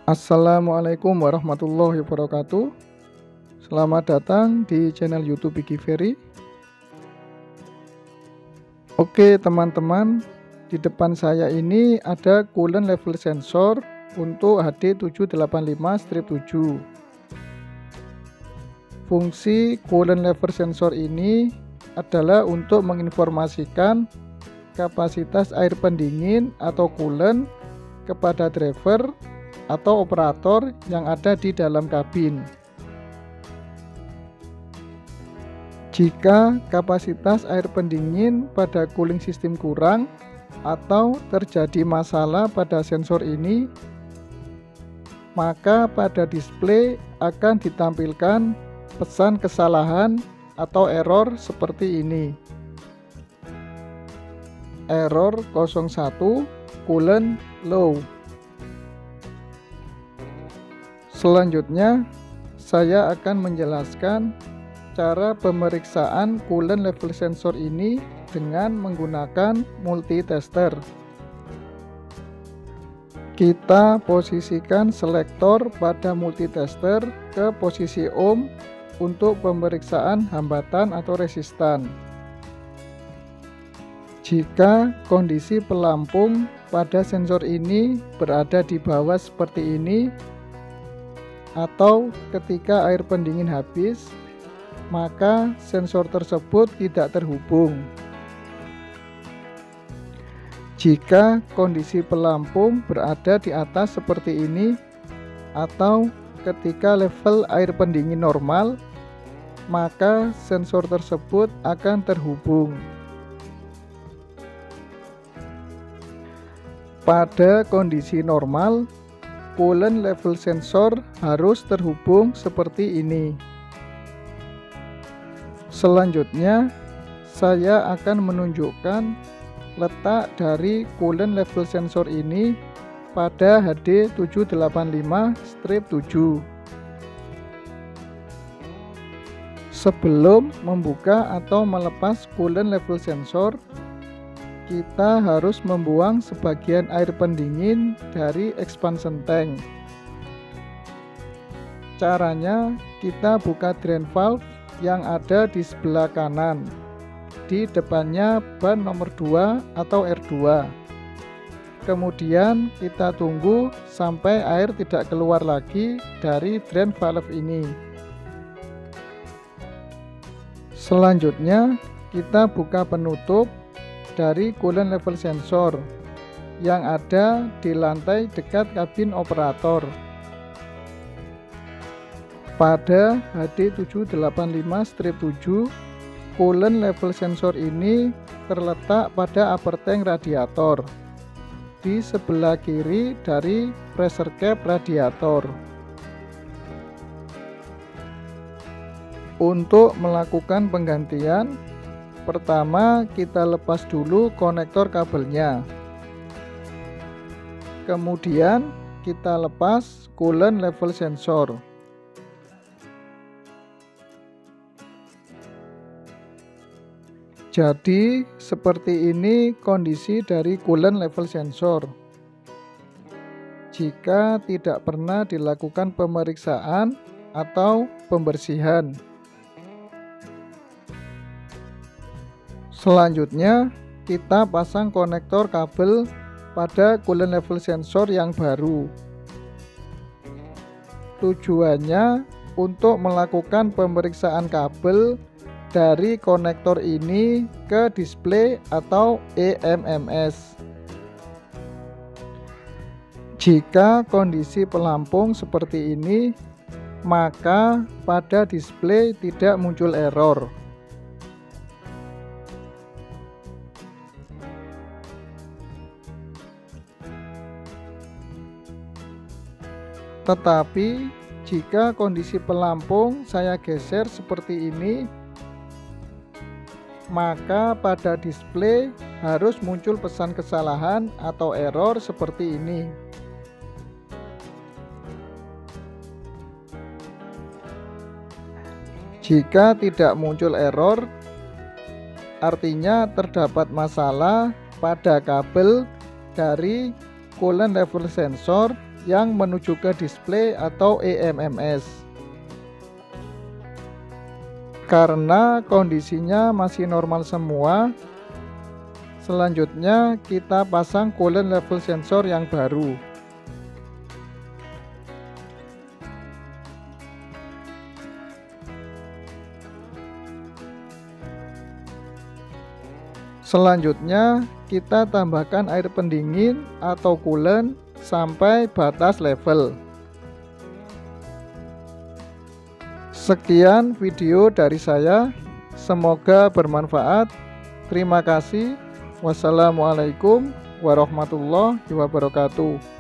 Assalamualaikum warahmatullahi wabarakatuh. Selamat datang di channel YouTube Bigiferi. Oke teman-teman, di depan saya ini ada coolant level sensor untuk HD785-7. Fungsi coolant level sensor ini adalah untuk menginformasikan kapasitas air pendingin atau coolant kepada driver atau operator yang ada di dalam kabin. Jika kapasitas air pendingin pada cooling system kurang atau terjadi masalah pada sensor ini, maka pada display akan ditampilkan pesan kesalahan atau error seperti ini. Error 01 coolant low. Selanjutnya, saya akan menjelaskan cara pemeriksaan coolant level sensor ini dengan menggunakan multitester. Kita posisikan selektor pada multitester ke posisi ohm untuk pemeriksaan hambatan atau resistan. Jika kondisi pelampung pada sensor ini berada di bawah seperti ini, atau ketika air pendingin habis, maka sensor tersebut tidak terhubung. Jika kondisi pelampung berada di atas seperti ini, atau ketika level air pendingin normal, maka sensor tersebut akan terhubung. Pada kondisi normal, coolant level sensor harus terhubung seperti ini. Selanjutnya, saya akan menunjukkan letak dari coolant level sensor ini pada HD785-7. Sebelum membuka atau melepas coolant level sensor, kita harus membuang sebagian air pendingin dari expansion tank. Caranya, kita buka drain valve yang ada di sebelah kanan, di depannya ban nomor 2 atau R2. Kemudian kita tunggu sampai air tidak keluar lagi dari drain valve ini. Selanjutnya, kita buka penutup dari coolant level sensor yang ada di lantai dekat kabin operator. Pada HD785-7, coolant level sensor ini terletak pada upper tank radiator di sebelah kiri dari pressure cap radiator. Untuk melakukan penggantian, pertama, kita lepas dulu konektor kabelnya. Kemudian, kita lepas coolant level sensor. Jadi, seperti ini kondisi dari coolant level sensor. Jika tidak pernah dilakukan pemeriksaan atau pembersihan. Selanjutnya, kita pasang konektor kabel pada coolant level sensor yang baru. Tujuannya untuk melakukan pemeriksaan kabel dari konektor ini ke display atau EMMS. Jika kondisi pelampung seperti ini, maka pada display tidak muncul error. Tetapi jika kondisi pelampung saya geser seperti ini, maka pada display harus muncul pesan kesalahan atau error seperti ini. Jika tidak muncul error, artinya terdapat masalah pada kabel dari coolant level sensor yang menuju ke display atau eMMS. Karena kondisinya masih normal semua, selanjutnya kita pasang coolant level sensor yang baru. Selanjutnya kita tambahkan air pendingin atau coolant sampai batas level. Sekian video dari saya, semoga bermanfaat. Terima kasih. Wassalamualaikum warahmatullahi wabarakatuh.